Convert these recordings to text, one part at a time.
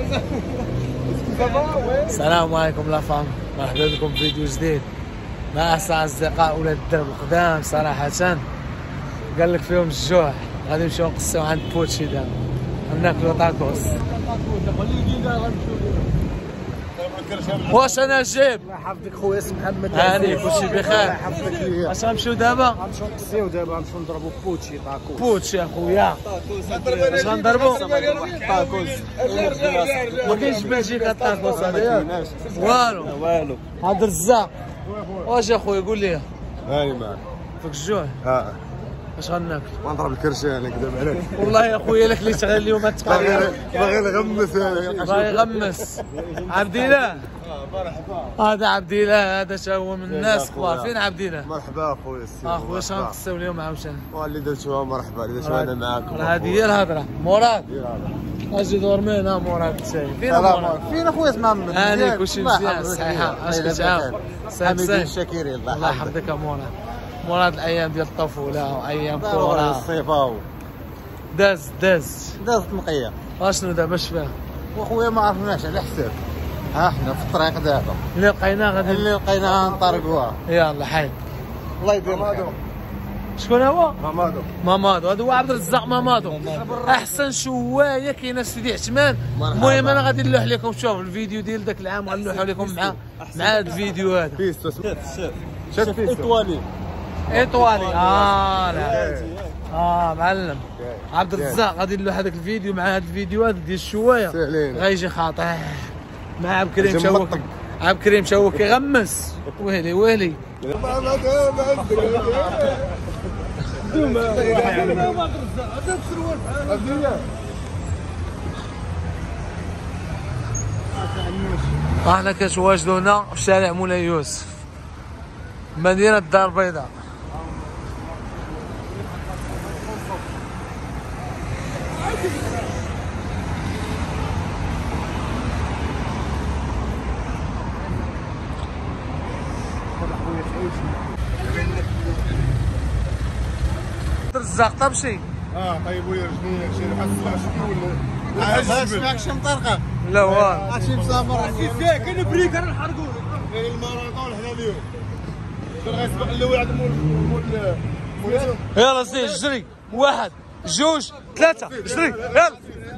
السلام عليكم لا فام، مرحبا بكم في فيديو جديد مع احسن اصدقاء ولاد الدرب القدام. صراحة قال لك فيهم الجوع، غادي نمشيو نقصيو عند بوتشي دابا ناكلو طاكوس. واش انا جيب؟ الله يحفظك خويا سي محمد. هاني كلشي بخير. الله يحفظك ليا. اش غنمشيو دابا؟ غنمشيو نقصيو دابا، غنمشيو نضربو بوتشي طاكوس. بوتشي اخويا. اش غنضربو؟ طاكوس. ما كاينش بلجيكا طاكوس هذا والو. هذا الرزاق. واش اخويا قول لي؟ هاني معاك. فيك الجوع؟ اش غناكل؟ غنضرب الكرشان نكذب عليك. والله يا خويا لك اللي شغال اليوم التقرير باغي نغمس انا. باغي يغمس. عبد الاله. مرحبا. هذا عبد الاله، هذا تا هو من الناس كبار. فين عبد الاله؟ مرحبا اخويا السي. اخويا اش غنقصيو اليوم عاوتاني؟ اللي درتوها مرحبا، اللي درتوها انا معاكم. هذه هي الهضره. مراد اجي دورمينا مراد تاعي. فين مراد؟ فين اخويا محمد؟ هاني كلشي مزيان صحيحه. اش كتعاود؟ حميدين الشاكرين. الله يحفظك يا مراد. مراد الايام ديال الطفوله وايام كره كره الصيفه داز نقيه. اشنو دابا اش فيها؟ واخويا ما عرفناش على حساب. ها حنا في الطريق دابا، اللي لقيناه غادي اللي لقيناها نطرقوها. يلا حيد. الله يدير خير. شكون هو؟ مامادو. هذا هو عبد الرزاق مامادو. احسن شوايه كاينه في سيدي عثمان. المهم انا غادي نلوح لكم، شوف الفيديو ديال ذاك العام غنلوحوا لكم مع هذا الفيديو هذا. شاف ايطوالي. لا معلم عبد الرزاق غادي نلوح هذاك الفيديو مع هذا الفيديو هذا ديال الشوايه. غيجي خاطر مع عبد الكريم مشوك. عبد الكريم مشوك يغمس. ويلي احنا كنتواجدوا هنا في شارع مولاي يوسف، مدينة الدار البيضاء. الرزاق طبشي. طيب ويا رجلي شي حس معك شي مطرقه. لا والو. هادشي مسامر. فيها كاين بريكه نحرقوا كاين الماراطون حنا اليوم. شنو غيسبق الاول عند مول يلا سير جري. 1 2 3 جري يلا.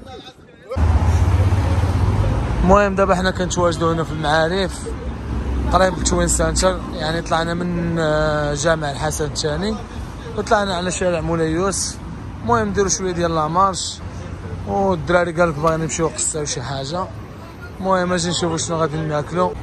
المهم دابا حنا كنتواجدوا هنا في المعارف قريب توين سنتر، يعني طلعنا من جامع الحسن الثاني وطلعنا على شارع مولاي يوسف. المهم نديرو شويه ديال لامارش، والدراري قال لك باغي نمشيو نقصاو شي حاجه. المهم اجي نشوفو شنو غادي ناكلو.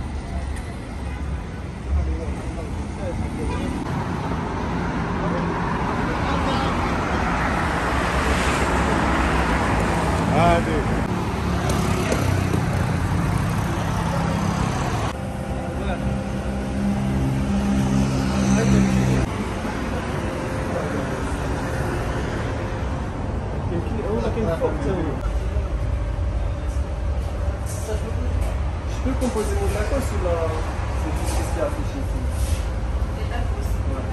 Je peux composer mon tacos ou là c'est tout ce qui s'est affiché ici? Des tacos.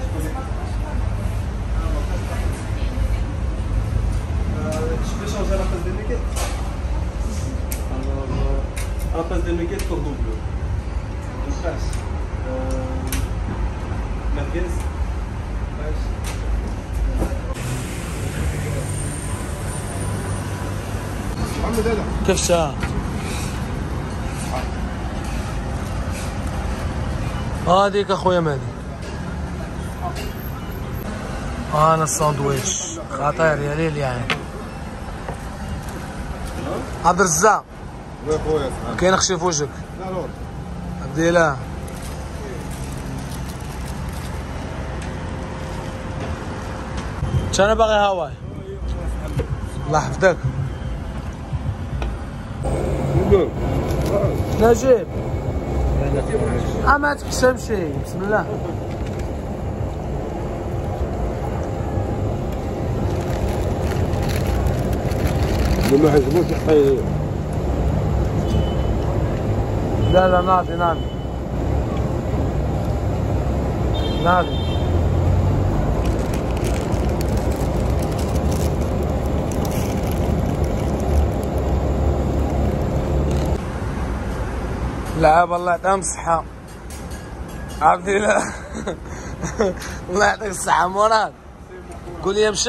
Je peux changer à la place des nuggets? Alors, à la place des nuggets, cordon bleu. Une fraîche. Merguez. Fraîche. كيف شاء؟ هذيك اخويا مهدي. انا الساندويتش خطير يا ليل يعني. عبد الرزاق كاين خشي في وجهك. عبد الاله انا باغي هواي. الله يحفظك. نجيب ما تحسب شيء. بسم الله. ما حيجبوش حي. لا ناضي لعب الله يعطيهم الصحة. عبد الله الله يعطيك الصحة مراد. قول لي مشى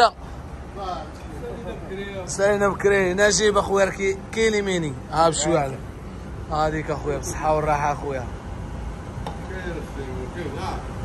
سالينا بكري. نجيب اخويا كاين يميني ها بشويه على هذيك اخويا بالصحة والراحة اخويا.